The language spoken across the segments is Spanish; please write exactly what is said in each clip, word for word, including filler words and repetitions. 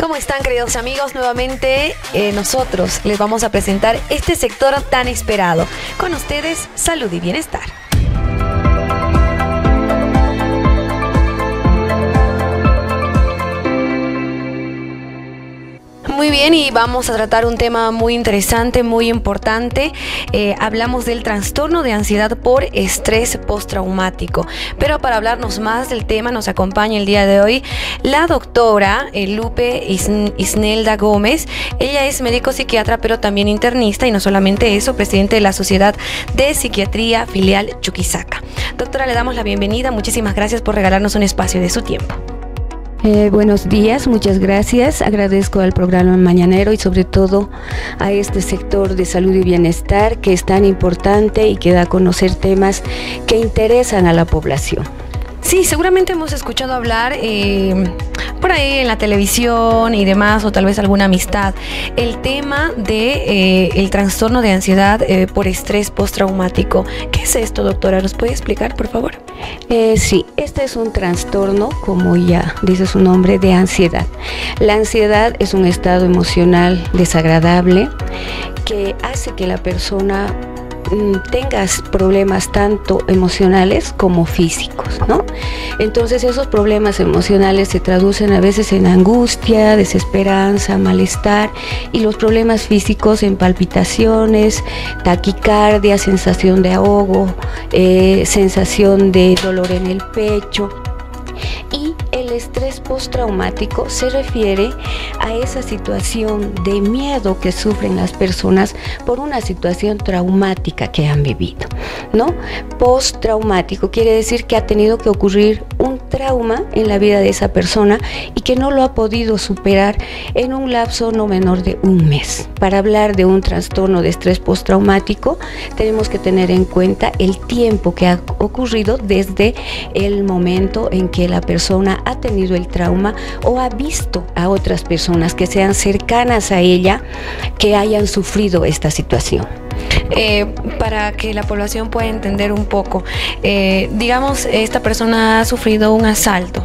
¿Cómo están, queridos amigos? Nuevamente eh, nosotros les vamos a presentar este sector tan esperado. Con ustedes, Salud y Bienestar. Muy bien, y vamos a tratar un tema muy interesante, muy importante. Eh, hablamos del trastorno de ansiedad por estrés postraumático. Pero para hablarnos más del tema nos acompaña el día de hoy la doctora eh, Lupe Isn Isnelda Gómez. Ella es médico psiquiatra, pero también internista, y no solamente eso, presidente de la Sociedad de Psiquiatría Filial Chuquisaca. Doctora, le damos la bienvenida. Muchísimas gracias por regalarnos un espacio de su tiempo. Eh, buenos días, muchas gracias. Agradezco al programa Mañanero y sobre todo a este sector de salud y bienestar que es tan importante y que da a conocer temas que interesan a la población. Sí, seguramente hemos escuchado hablar eh, por ahí en la televisión y demás, o tal vez alguna amistad, el tema de eh, el trastorno de ansiedad eh, por estrés postraumático. ¿Qué es esto, doctora? ¿Nos puede explicar, por favor? Eh, sí, este es un trastorno, como ya dice su nombre, de ansiedad. La ansiedad es un estado emocional desagradable que hace que la persona tengas problemas tanto emocionales como físicos, ¿no? Entonces esos problemas emocionales se traducen a veces en angustia, desesperanza, malestar, y los problemas físicos en palpitaciones, taquicardia, sensación de ahogo, eh, sensación de dolor en el pecho. Y el estrés postraumático se refiere a esa situación de miedo que sufren las personas por una situación traumática que han vivido, ¿no? Postraumático quiere decir que ha tenido que ocurrir un trauma en la vida de esa persona y que no lo ha podido superar en un lapso no menor de un mes. Para hablar de un trastorno de estrés postraumático tenemos que tener en cuenta el tiempo que ha ocurrido desde el momento en que la persona ha tenido el trauma o ha visto a otras personas que sean cercanas a ella que hayan sufrido esta situación. Eh, para que la población pueda entender un poco, eh, digamos, esta persona ha sufrido un asalto.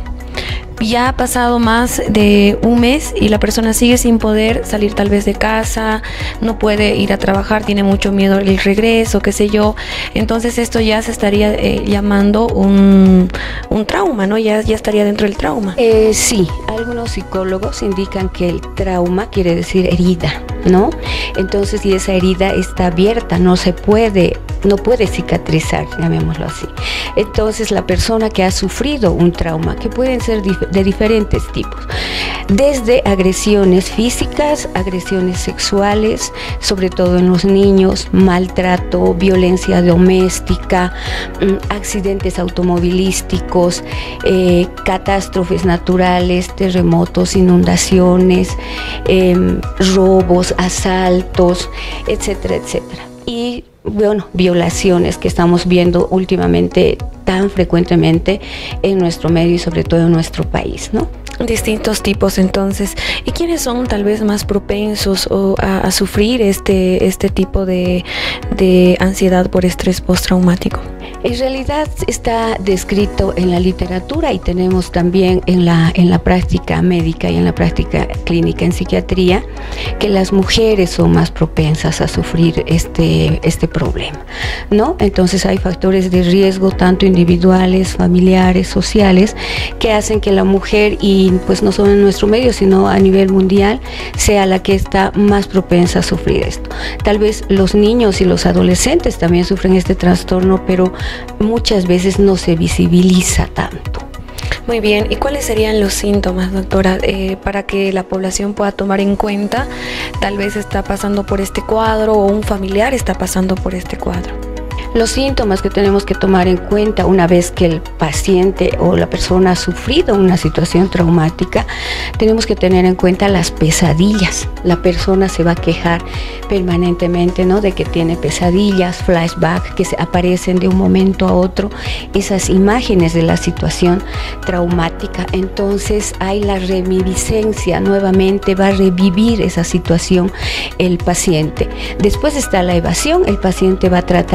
Ya ha pasado más de un mes y la persona sigue sin poder salir tal vez de casa, no puede ir a trabajar, tiene mucho miedo al regreso, qué sé yo. Entonces esto ya se estaría eh, llamando un, un trauma, ¿no? Ya, ya estaría dentro del trauma. Eh, sí, algunos psicólogos indican que el trauma quiere decir herida, ¿no? Entonces, si esa herida está abierta, no se puede, no puede cicatrizar, llamémoslo así. Entonces, la persona que ha sufrido un trauma, que pueden ser de diferentes tipos, desde agresiones físicas, agresiones sexuales, sobre todo en los niños, maltrato, violencia doméstica, accidentes automovilísticos, eh, catástrofes naturales, terremotos, inundaciones, eh, robos, asaltos, etcétera, etcétera. Y bueno, violaciones que estamos viendo últimamente tan frecuentemente en nuestro medio y sobre todo en nuestro país, ¿no? Distintos tipos, entonces. ¿Y quiénes son tal vez más propensos o a, a sufrir este, este tipo de, de ansiedad por estrés postraumático? En realidad está descrito en la literatura y tenemos también en la, en la práctica médica y en la práctica clínica en psiquiatría que las mujeres son más propensas a sufrir este, este problema, ¿no? Entonces hay factores de riesgo tanto individuales, familiares, sociales, que hacen que la mujer, y pues no solo en nuestro medio sino a nivel mundial, sea la que está más propensa a sufrir esto. Tal vez los niños y los adolescentes también sufren este trastorno, pero muchas veces no se visibiliza tanto. Muy bien, ¿y cuáles serían los síntomas, doctora, eh, para que la población pueda tomar en cuenta, tal vez está pasando por este cuadro o un familiar está pasando por este cuadro? Los síntomas que tenemos que tomar en cuenta una vez que el paciente o la persona ha sufrido una situación traumática, tenemos que tener en cuenta las pesadillas. La persona se va a quejar permanentemente, ¿no?, de que tiene pesadillas, flashback, que se aparecen de un momento a otro, esas imágenes de la situación traumática. Entonces hay la reminiscencia, nuevamente va a revivir esa situación el paciente. Después está la evasión, el paciente va a tratar de evadir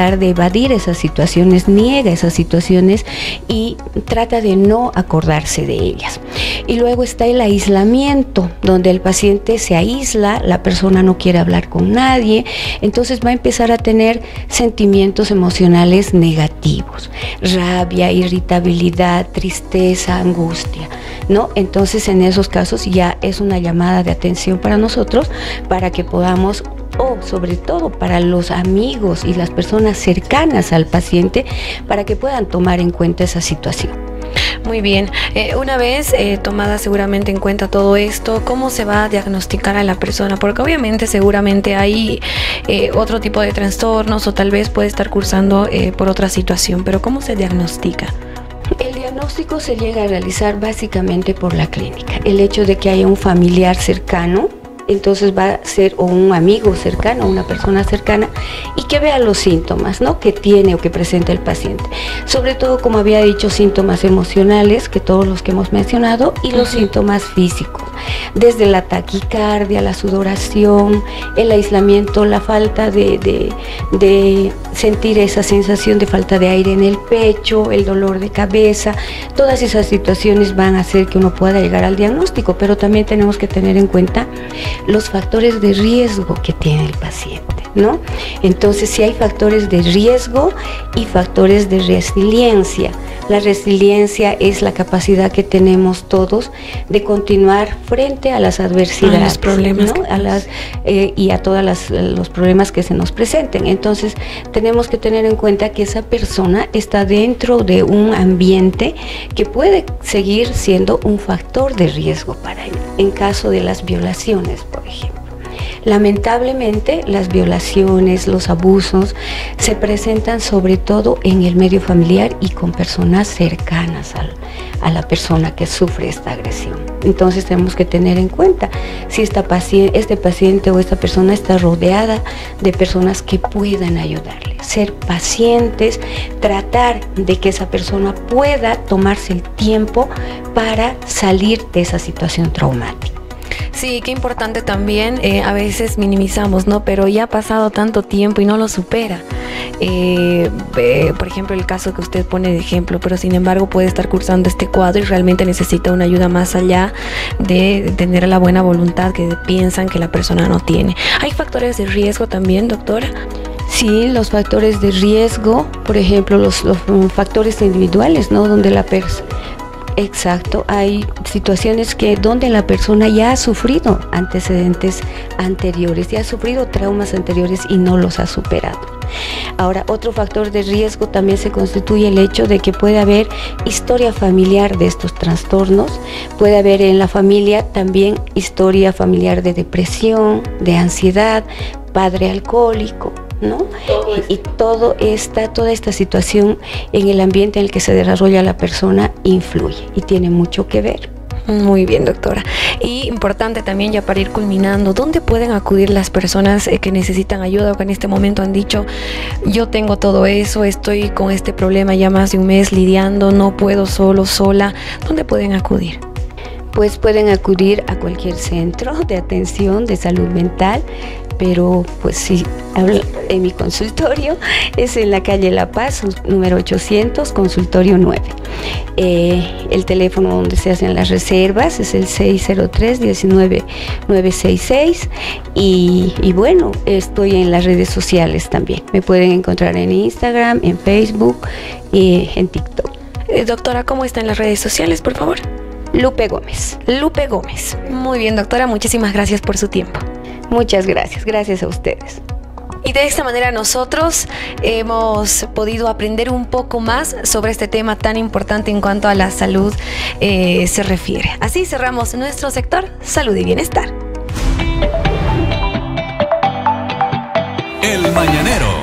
evadir esas situaciones, niega esas situaciones y trata de no acordarse de ellas. Y luego está el aislamiento, donde el paciente se aísla, la persona no quiere hablar con nadie, entonces va a empezar a tener sentimientos emocionales negativos, rabia, irritabilidad, tristeza, angustia, ¿no? Entonces en esos casos ya es una llamada de atención para nosotros, para que podamos, o sobre todo para los amigos y las personas cercanas al paciente, para que puedan tomar en cuenta esa situación. Muy bien, eh, una vez eh, tomada seguramente en cuenta todo esto, ¿cómo se va a diagnosticar a la persona? Porque obviamente seguramente hay eh, otro tipo de trastornos o tal vez puede estar cursando eh, por otra situación, pero ¿cómo se diagnostica? El diagnóstico se llega a realizar básicamente por la clínica. El hecho de que haya un familiar cercano, entonces va a ser o un amigo cercano, una persona cercana, y que vea los síntomas, ¿no?, que tiene o que presenta el paciente. Sobre todo, como había dicho, síntomas emocionales, que todos los que hemos mencionado, y los uh-huh. síntomas físicos, desde la taquicardia, la sudoración, el aislamiento, la falta de, de, de sentir esa sensación de falta de aire en el pecho, el dolor de cabeza. Todas esas situaciones van a hacer que uno pueda llegar al diagnóstico, pero también tenemos que tener en cuenta los factores de riesgo que tiene el paciente, ¿no? Entonces, si hay factores de riesgo y factores de resiliencia. La resiliencia es la capacidad que tenemos todos de continuar frente a las adversidades, a los problemas, ¿no? a las, eh, y a todos los problemas que se nos presenten. Entonces, tenemos que tener en cuenta que esa persona está dentro de un ambiente que puede seguir siendo un factor de riesgo para él, en caso de las violaciones, por ejemplo. Lamentablemente, las violaciones, los abusos se presentan sobre todo en el medio familiar y con personas cercanas al, a la persona que sufre esta agresión. Entonces tenemos que tener en cuenta si esta paciente, este paciente o esta persona está rodeada de personas que puedan ayudarle. Ser pacientes, tratar de que esa persona pueda tomarse el tiempo para salir de esa situación traumática. Sí, qué importante también, eh, a veces minimizamos, ¿no? Pero ya ha pasado tanto tiempo y no lo supera. Eh, eh, por ejemplo, el caso que usted pone de ejemplo, pero sin embargo puede estar cursando este cuadro y realmente necesita una ayuda más allá de tener la buena voluntad que piensan que la persona no tiene. ¿Hay factores de riesgo también, doctora? Sí, los factores de riesgo, por ejemplo, los, los factores individuales, ¿no? Donde la persona... Exacto, hay situaciones que donde la persona ya ha sufrido antecedentes anteriores, ya ha sufrido traumas anteriores y no los ha superado. Ahora, otro factor de riesgo también se constituye el hecho de que puede haber historia familiar de estos trastornos, puede haber en la familia también historia familiar de depresión, de ansiedad, padre alcohólico, ¿no? Todo y, y todo esta, toda esta situación en el ambiente en el que se desarrolla la persona influye y tiene mucho que ver. Muy bien, doctora. Y importante también, ya para ir culminando, ¿dónde pueden acudir las personas eh, que necesitan ayuda o que en este momento han dicho, yo tengo todo eso, estoy con este problema ya más de un mes lidiando, no puedo solo, sola? ¿Dónde pueden acudir? Pues pueden acudir a cualquier centro de atención de salud mental, pero pues sí, en mi consultorio es en la calle La Paz, número ochocientos, consultorio nueve. Eh, el teléfono donde se hacen las reservas es el seis cero tres, diecinueve, nueve sesenta y seis y, y bueno, estoy en las redes sociales también. Me pueden encontrar en Instagram, en Facebook y en TikTok. Eh, doctora, ¿cómo está en las redes sociales, por favor? Lupe Gómez. Lupe Gómez. Muy bien, doctora, muchísimas gracias por su tiempo. Muchas gracias, gracias a ustedes. Y de esta manera nosotros hemos podido aprender un poco más sobre este tema tan importante en cuanto a la salud eh, se refiere. Así cerramos nuestro sector Salud y Bienestar. El Mañanero.